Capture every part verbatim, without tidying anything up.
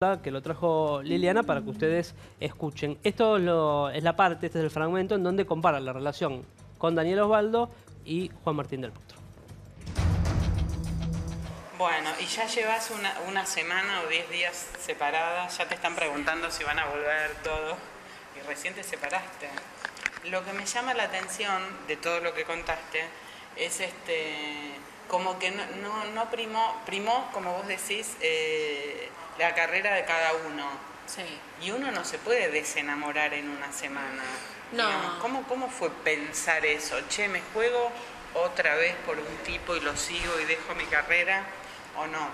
que lo trajo Liliana para que ustedes escuchen. Esto es, lo, es la parte, este es el fragmento en donde comparan la relación con Daniel Osvaldo y Juan Martín del Potro. Bueno, y ya llevas una, una semana o diez días separadas, ya te están preguntando si van a volver todo, y recién te separaste. Lo que me llama la atención de todo lo que contaste es este, como que no, no, no primó, primó, como vos decís, eh, la carrera de cada uno. Sí. Y uno no se puede desenamorar en una semana. No. Digamos, ¿cómo, ¿Cómo fue pensar eso? Che, ¿me juego otra vez por un tipo y lo sigo y dejo mi carrera o no?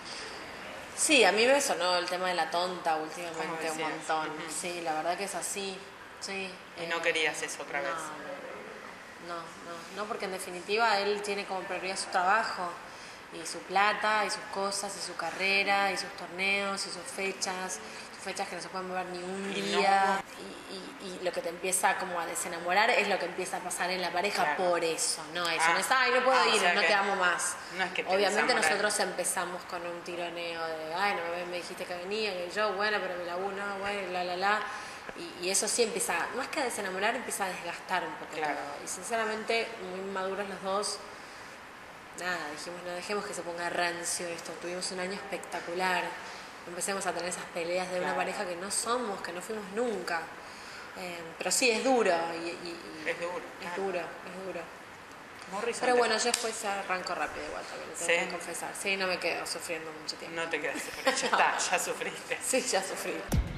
Sí, a mí me sonó el tema de la tonta últimamente un decías? montón. Uh-huh. Sí, la verdad que es así. Sí. ¿Y eh, no querías eso otra no, vez? No, no, no, porque en definitiva él tiene como prioridad su trabajo y su plata y sus cosas y su carrera y sus torneos y sus fechas, sus fechas que no se pueden mover ni un Y día. no. Y, y, y lo que te empieza como a desenamorar es lo que empieza a pasar en la pareja. Claro. Por eso, no eso. Ah. No es, ay, no puedo Ah, ir, o sea no que te amo más. No es que te Obviamente desamorar. nosotros empezamos con un tironeo de, ay, no me dijiste que venía, y yo, bueno, pero me la uno, bueno, la, la, la. Y, y eso sí empieza, más que a desenamorar, empieza a desgastar un poco. Claro. Todo. Y sinceramente, muy maduros los dos, nada, dijimos, no dejemos que se ponga rancio esto. Tuvimos un año espectacular. Empecemos a tener esas peleas de claro. una pareja que no somos, que no fuimos nunca. Eh, pero sí, es duro. Y, y, y es duro. Es claro. duro, es duro. Morrison pero te... bueno, yo después arranco rápido igual también, tengo ¿Sí? que confesar. Sí, no me quedo sufriendo mucho tiempo. No te quedaste, pero ya está, ya sufriste. Sí, ya sufrí.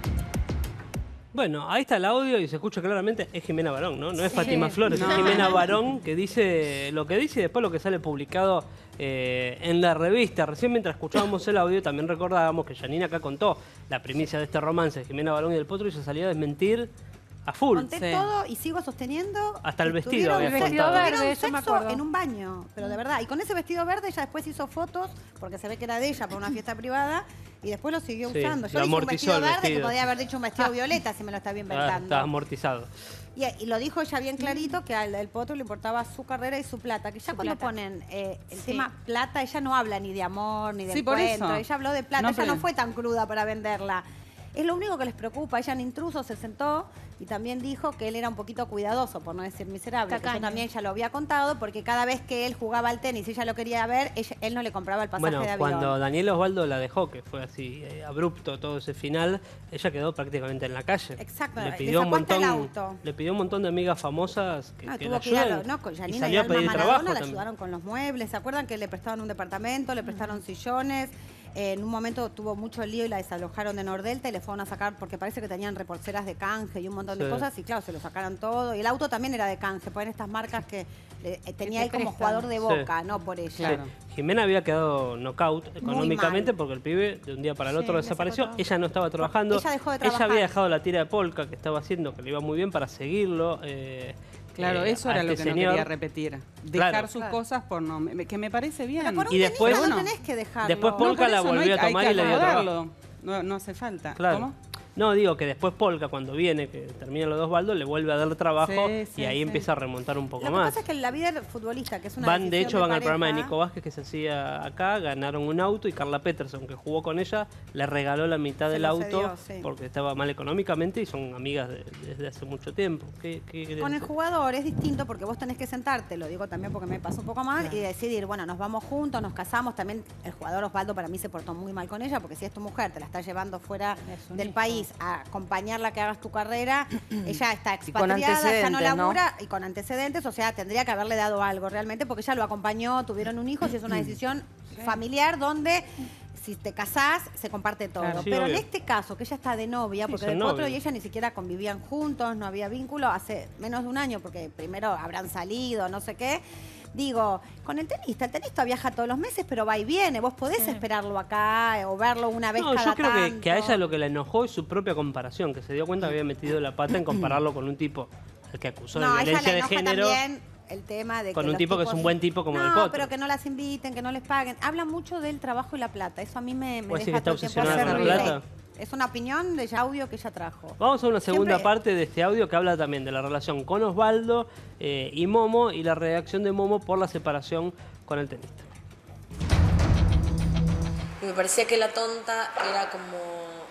Bueno, ahí está el audio y se escucha claramente, es Jimena Barón, ¿no? No es Sí. Fátima Flores, No. es Jimena Barón que dice lo que dice y después lo que sale publicado eh, en la revista. Recién mientras escuchábamos el audio también recordábamos que Janina acá contó la primicia de este romance de Jimena Barón y del Potro y se salía a desmentir a full. Conté Sí. todo y sigo sosteniendo. Hasta el que vestido tuvieron había sexo- contado. tuvieron verde, eso me sexo acuerdo. en un baño, pero de verdad. Y con ese vestido verde ella después hizo fotos, porque se ve que era de ella para una fiesta privada, y después lo siguió Sí, usando. Yo lo dije un amortizó vestido el verde vestido. que podía haber dicho un vestido violeta si me lo estaba Ah, inventando. estaba amortizado. Y, y lo dijo ella bien clarito, que al del Potro le importaba su carrera y su plata. Que ya Su cuando plata. ponen eh, el Sí. tema plata, ella no habla ni de amor, ni de Sí, por encuentro. eso. Ella habló de plata, No, ella pero- no fue tan cruda para venderla. Es lo único que les preocupa. Ella en Intruso se sentó y también dijo que él era un poquito cuidadoso, por no decir miserable. Que Tacaño. yo también ya lo había contado, porque cada vez que él jugaba al tenis y ella lo quería ver, ella- él no le compraba el pasaje Bueno, de avión. cuando Daniel Osvaldo la dejó, que fue así eh, abrupto todo ese final, ella quedó prácticamente en la calle. Exacto, Le le pidió un sacó hasta montón, el auto. le pidió un montón de amigas famosas que, No, que tuvo la que ir a ayuden. lo- no, con y Janina y salió a Alma pedir Maradona trabajo la también. ayudaron con los muebles. ¿Se acuerdan que le prestaban un departamento, le prestaron sillones? Eh, en un momento tuvo mucho lío y la desalojaron de Nordelta y le fueron a sacar porque parece que tenían reporceras de canje y un montón de Sí. cosas y claro, se lo sacaron todo. Y el auto también era de canje, ponen estas marcas que eh, tenía te él como prestan. jugador de Sí. Boca, no por ella. Claro. Jimena había quedado knockout económicamente mal. porque el pibe de un día para el Sí, otro le desapareció. sacó todo. Ella no estaba trabajando. Ella dejó de Ella trabajar. había dejado la tira de polka que estaba haciendo, que le iba muy bien para seguirlo. eh, Claro, eh, eso a era lo este que no señor. quería repetir. Dejar Claro. sus Claro. cosas por no... me- Que me parece bien. Pero con un Y después- tenista no Bueno. tenés que dejarlo. Después No, Polka por la eso no volvió hay- a tomar hay y le que dio trabajo. acomodarlo. No, no hace falta. Claro. ¿Cómo? No, digo que después Polka, cuando viene, que termina los dos baldos, le vuelve a dar trabajo Sí, sí, y ahí sí. empieza a remontar un poco Lo que más. pasa es que la vida del futbolista, que es una Van, de decisión hecho, van al pareja, programa de Nico Vázquez que se hacía acá, ganaron un auto y Carla Peterson, que jugó con ella, le regaló la mitad Se del lo auto cedió, sí. porque estaba mal económicamente y son amigas de- desde hace mucho tiempo. ¿Qué, qué querés Con el decir? jugador es distinto porque vos tenés que sentarte, lo digo también porque me pasó un poco mal, y decidir, bueno, nos vamos juntos, nos casamos. También el jugador Osvaldo para mí se portó muy mal con ella, porque si es tu mujer, te la estás llevando fuera Es un del hijo. país a acompañarla a que hagas tu carrera, ella está Y con expatriada, ya no antecedentes, ¿no? labura, y con antecedentes, o sea, tendría que haberle dado algo realmente, porque ella lo acompañó, tuvieron un hijo, y es una decisión familiar donde... Si te casás, se comparte todo. Claro. Sí, Pero obvio. en este caso, que ella está de novia, Sí, porque son del Potro novios. y ella ni siquiera convivían juntos, no había vínculo, hace menos de un año, porque primero habrán salido, no sé qué. Digo, con el tenista, el tenista viaja todos los meses, pero va y viene. Vos podés esperarlo acá eh, o verlo una vez No, cada yo creo que, tanto. que a ella lo que la enojó es su propia comparación, que se dio cuenta que había metido la pata en compararlo con un tipo al que acusó No, a de ella violencia le de enoja género. también el tema de con que un los tipo que es tipos- un buen tipo como no, el Potro. pero que no las inviten, que no les paguen. Habla mucho del trabajo y la plata. Eso a mí me, me ¿Vos decís deja que está todo el tiempo obsesionada hacer con la ruido. plata? Es una opinión de audio que ella trajo. Vamos a una segunda Siempre- parte de este audio que habla también de la relación con Osvaldo eh, y Momo y la reacción de Momo por la separación con el tenista. Y me parecía que la tonta era como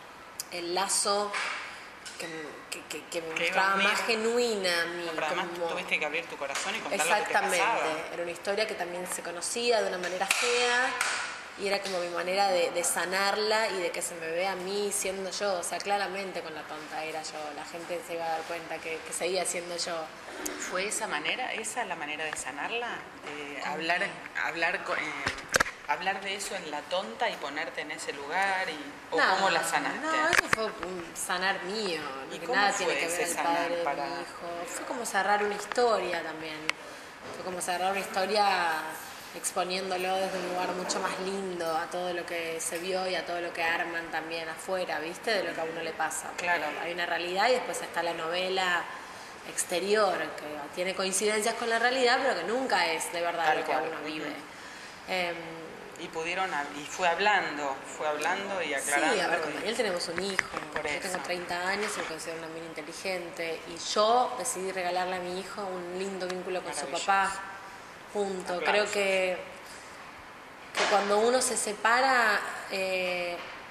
el lazo que, que, que, que me Que mostraba iba a más unir. genuina a mí. Pero además como- tuviste que abrir tu corazón y contar lo que te Exactamente, pasaba. era una historia que también se conocía de una manera fea y era como mi manera de, de sanarla y de que se me vea a mí siendo yo, o sea, claramente con la tonta era yo, la gente se iba a dar cuenta que, que seguía siendo yo. ¿Fue esa manera, esa la manera de sanarla? De hablar, hablar, co- eh, hablar de eso en la tonta y ponerte en ese lugar y, o No, cómo la sanaste. No, eso fue un sanar mío, ¿Y que cómo nada fue tiene que ver ese el sanar padre de para- mi hijo. Fue como cerrar una historia también, fue como cerrar una historia exponiéndolo desde un lugar mucho más lindo a todo lo que se vio y a todo lo que arman también afuera, ¿viste? De lo que a uno le pasa. Porque Claro. hay una realidad y después está la novela exterior, que tiene coincidencias con la realidad, pero que nunca es de verdad Tal lo que cual. uno vive. Ujú. Em, Y pudieron, hab- y fue hablando, fue hablando y aclarando. Sí, a ver, con y- Daniel tenemos un hijo. Por Yo eso. tengo treinta años y me considero una mina inteligente. Y yo decidí regalarle a mi hijo un lindo vínculo con su Maravilloso. papá. Punto. Aplausos. Creo que, que cuando uno se separa, eh,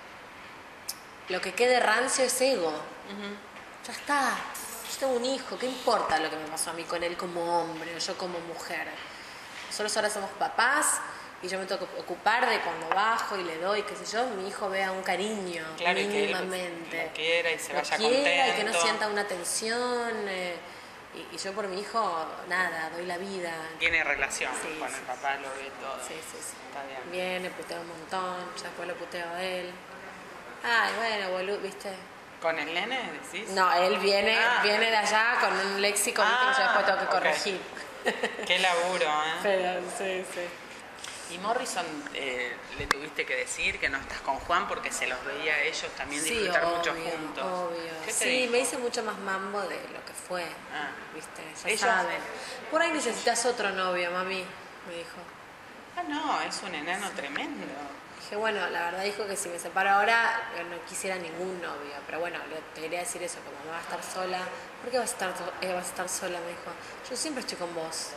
lo que quede rancio es ego. Ya está. Yo tengo un hijo, ¿qué importa lo que me pasó a mí con él como hombre o yo como mujer? Nosotros ahora somos papás y yo me tengo que ocupar de cuando bajo y le doy, qué sé yo, mi hijo vea un cariño Claro, y que él mínimamente. lo quiera y se Lo vaya quiera y que no contento. sienta una tensión. eh, y, y yo por mi hijo, nada, doy la vida. Tiene relación Sí, con sí, el papá, lo ve todo. Sí, sí, sí. Está bien. Viene, puteo un montón, ya después lo puteo a él. Ay, bueno, boludo, ¿viste? ¿Con el nene decís? No, él viene, Ah. viene de allá con un léxico ¿viste? que yo después tengo que Ah, ok. corregir. Qué laburo, ¿eh? Pero, sí, sí. Y Morrison, eh, le tuviste que decir que no estás con Juan porque se los veía a ellos también disfrutar obvio, mucho juntos. obvio. ¿Qué te Sí, dijo? me hice mucho más mambo de lo que fue. Ah. ¿Viste? Ya Ellos- saben. Por ahí necesitas otro novio, mami, me dijo. Ah, no, es un enano tremendo. Dije, bueno, la verdad dijo que si me separo ahora eh, no quisiera ningún novio. Pero bueno, le, te quería decir eso, como me va a estar sola. ¿Por qué vas a estar, to- eh, vas a estar sola? Me dijo. Yo siempre estoy con vos.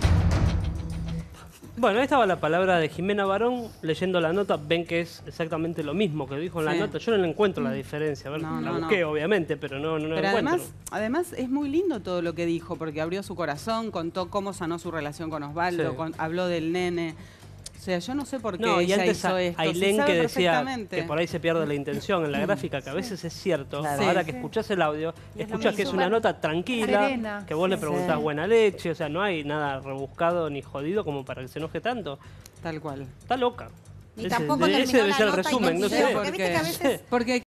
Bueno, ahí estaba la palabra de Jimena Barón. Leyendo la nota, ven que es exactamente lo mismo que dijo en la Sí. nota. Yo no le encuentro la diferencia. A ver, No, la no, busqué, no. obviamente, pero no, no la Pero encuentro. además, además es muy lindo todo lo que dijo, porque abrió su corazón, contó cómo sanó su relación con Osvaldo, Sí. con- habló del nene. O sea, yo no sé por qué No, y ella antes hizo a esto. se Ailén sabe que decía perfectamente. que por ahí se pierde la intención en la gráfica, que a veces es cierto. Claro. Ahora Sí. que escuchás el audio, Y es lo escuchás que es mismo. una nota tranquila, serena. que vos le Sí. preguntás Sí. buena leche, o sea, no hay nada rebuscado ni jodido como para que se enoje tanto. Tal cual. Está loca. Ni Ese- tampoco ese terminó debe la ser el nota y resumen, no consiguió, sé. porque viste que a veces Porque